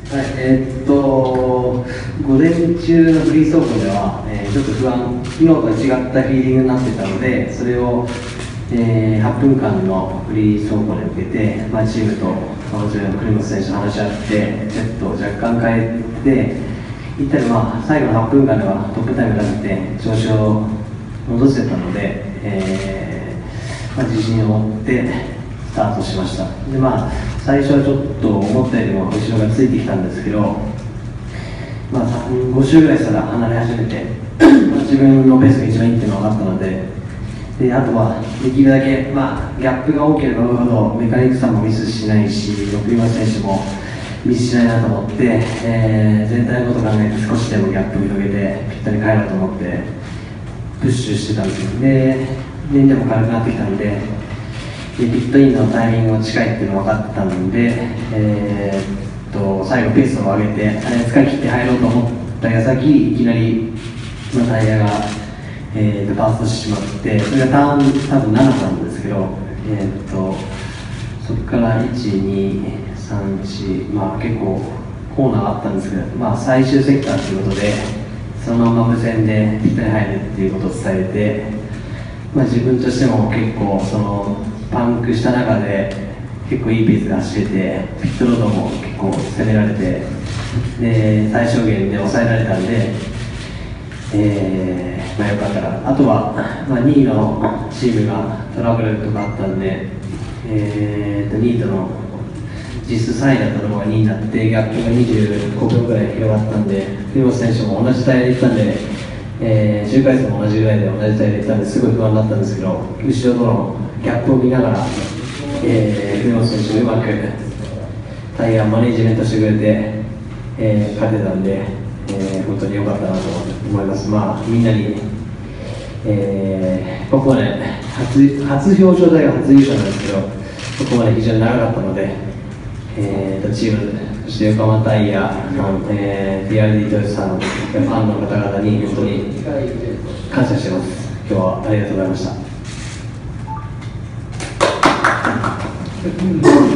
はい、午前中のフリー走行では、ちょっと不安、昨日とは違ったフィーリングになってたので、それを、8分間のフリー走行に向けて、チームともちろん栗本選手と話し合って、セットを若干変えていったら、最後の8分間ではトップタイムがなくて調子を戻せたので、自信を持ってスタートしました。で、最初はちょっと思ったよりも後ろがついてきたんですけど、5周ぐらい差が離れ始めて自分のペースが一番いいっていうのが分かったので、あとはできるだけ、ギャップが多ければ多いほどメカニックさんもミスしないし、栗本選手もミスしないなと思って、全体のことを考えて少しでもギャップを広げてぴったり帰ろうと思ってプッシュしてたんですよ。で、燃料も軽くなってきたんで、ピットインのタイミングも近いっていうのが分かったので、最後ペースを上げて使い切って入ろうと思った矢先、いきなりタイヤが、バーストしてしまって、それがターン多分7なんですけど、そこから1、2、3、4、結構コーナーあったんですけど、最終セクターということで、そのまま無線でピットに入るっていうことを伝えて、自分としても結構そのパンクした中で結構いいペースで走れて、ピットロードも結構攻められて、で最小限で抑えられたんで、よかったら、あとは、2位のチームがトラブルとかあったんで、2位との実質3位だったのが2位になって、ギャップが25秒ぐらい広がったんで、栗本選手も同じタイヤで行ったんで、周回数も同じぐらいで同じタイヤで行ったんですごい不安だったんですけど、後ろとのギャップを見ながら、栗本選手がうまくタイヤをマネージメントしてくれて、勝てたんで、本当に良かったなと思います。みんなに、ここまで初表彰台が初優勝なんですけど、ここまで非常に長かったので、チーム、そして横浜タイヤさん、PRD トヨタさん、ファンの方々に本当に感謝してます。今日はありがとうございました。